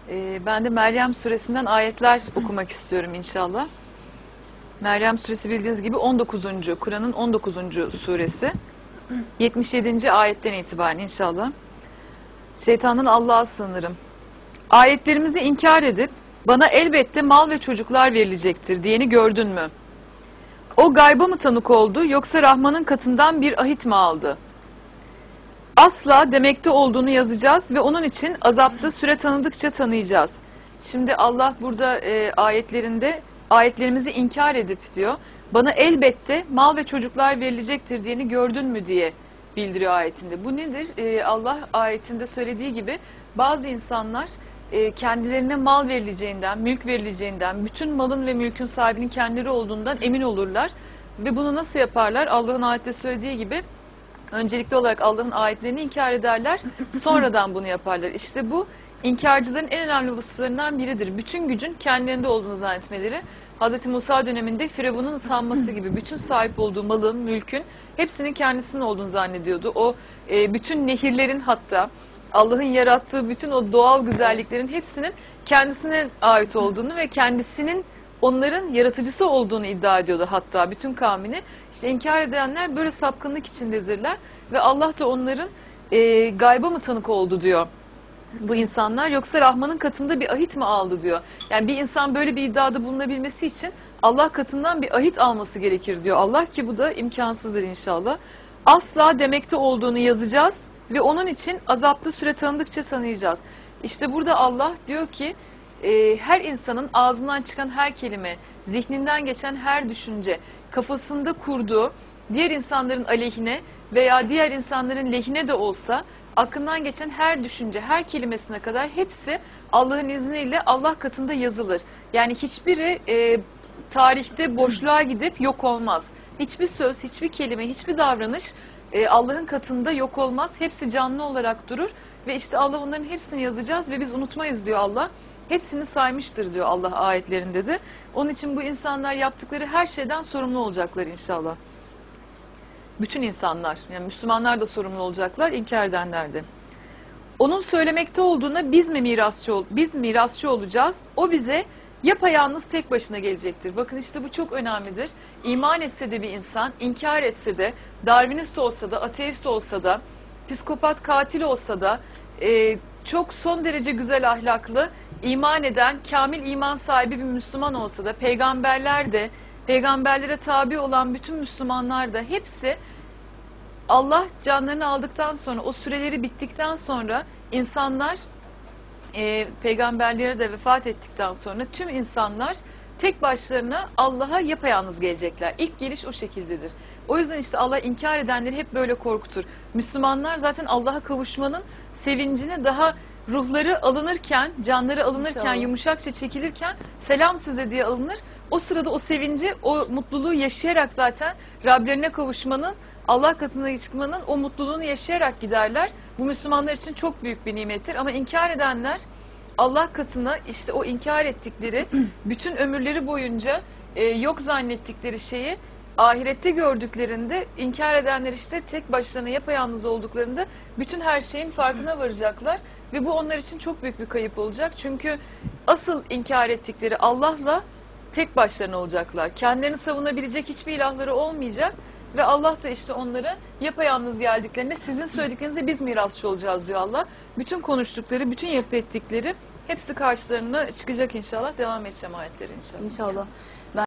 Ben de Meryem suresinden ayetler okumak istiyorum inşallah. Meryem suresi bildiğiniz gibi 19. Kur'an'ın 19. suresi. 77. ayetten itibaren inşallah. Şeytandan Allah'a sığınırım. Ayetlerimizi inkar edip bana elbette mal ve çocuklar verilecektir diyeni gördün mü? O gayba mı tanık oldu yoksa Rahman'ın katından bir ahit mi aldı? Asla demekte olduğunu yazacağız ve onun için azapta süre tanıdıkça tanıyacağız. Şimdi Allah burada ayetlerinde ayetlerimizi inkar edip diyor, bana elbette mal ve çocuklar verilecektir diyeni gördün mü diye bildiriyor ayetinde. Bu nedir? Allah ayetinde söylediği gibi bazı insanlar kendilerine mal verileceğinden, mülk verileceğinden, bütün malın ve mülkün sahibinin kendileri olduğundan emin olurlar. Ve bunu nasıl yaparlar? Allah'ın ayette söylediği gibi öncelikli olarak Allah'ın ayetlerini inkar ederler, sonradan bunu yaparlar. İşte bu inkarcıların en önemli vasıflarından biridir. Bütün gücün kendilerinde olduğunu zannetmeleri. Hz. Musa döneminde Firavun'un sanması gibi bütün sahip olduğu malın, mülkün hepsinin kendisinin olduğunu zannediyordu. O bütün nehirlerin, hatta Allah'ın yarattığı bütün o doğal güzelliklerin hepsinin kendisine ait olduğunu ve kendisinin onların yaratıcısı olduğunu iddia ediyordu hatta bütün kavmini. İşte inkar edenler böyle sapkınlık içindedirler ve Allah da onların gayba mı tanık oldu diyor bu insanlar, yoksa Rahman'ın katında bir ahit mi aldı diyor. Yani bir insan böyle bir iddiada bulunabilmesi için Allah katından bir ahit alması gerekir diyor Allah, ki bu da imkansızdır inşallah. Asla demekte olduğunu yazacağız ve onun için azapta süre tanıdıkça tanıyacağız. İşte burada Allah diyor ki her insanın ağzından çıkan her kelime, zihninden geçen her düşünce, kafasında kurduğu diğer insanların aleyhine veya diğer insanların lehine de olsa aklından geçen her düşünce, her kelimesine kadar hepsi Allah'ın izniyle Allah katında yazılır. Yani hiçbiri tarihte boşluğa gidip yok olmaz. Hiçbir söz, hiçbir kelime, hiçbir davranış Allah'ın katında yok olmaz. Hepsi canlı olarak durur ve işte Allah onların hepsini yazacağız ve biz unutmayız diyor Allah. Hepsini saymıştır diyor Allah ayetlerinde de. Onun için bu insanlar yaptıkları her şeyden sorumlu olacaklar inşallah. Bütün insanlar, yani Müslümanlar da sorumlu olacaklar, inkar edenler de. Onun söylemekte olduğuna biz mirasçı olacağız. O bize yapayalnız tek başına gelecektir. Bakın işte bu çok önemlidir. İman etse de bir insan, inkar etse de, Darwinist olsa da, ateist olsa da, psikopat, katil olsa da, çok son derece güzel ahlaklı, iman eden, kamil iman sahibi bir Müslüman olsa da, peygamberler de, peygamberlere tabi olan bütün Müslümanlar da hepsi Allah canlarını aldıktan sonra, o süreleri bittikten sonra insanlar peygamberlere de vefat ettikten sonra tüm insanlar tek başlarına Allah'a yapayalnız gelecekler. İlk geliş o şekildedir. O yüzden işte Allah inkar edenleri hep böyle korkutur. Müslümanlar zaten Allah'a kavuşmanın sevincini daha ruhları alınırken, canları alınırken, İnşallah. yumuşakça çekilirken selam size diye alınır. O sırada o sevinci, o mutluluğu yaşayarak zaten Rablerine kavuşmanın, Allah katına çıkmanın o mutluluğunu yaşayarak giderler. Bu Müslümanlar için çok büyük bir nimettir. Ama inkar edenler Allah katına işte o inkar ettikleri bütün ömürleri boyunca yok zannettikleri şeyi ahirette gördüklerinde, inkar edenler işte tek başlarına yapayalnız olduklarında bütün her şeyin farkına varacaklar. Ve bu onlar için çok büyük bir kayıp olacak. Çünkü asıl inkar ettikleri Allah'la tek başlarına olacaklar. Kendilerini savunabilecek hiçbir ilahları olmayacak. Ve Allah da işte onlara yapayalnız geldiklerinde sizin söylediklerinizde biz mirasçı olacağız diyor Allah. Bütün konuştukları, bütün yapı ettikleri hepsi karşılarına çıkacak inşallah. Devam edeceğim ayetleri inşallah. İnşallah.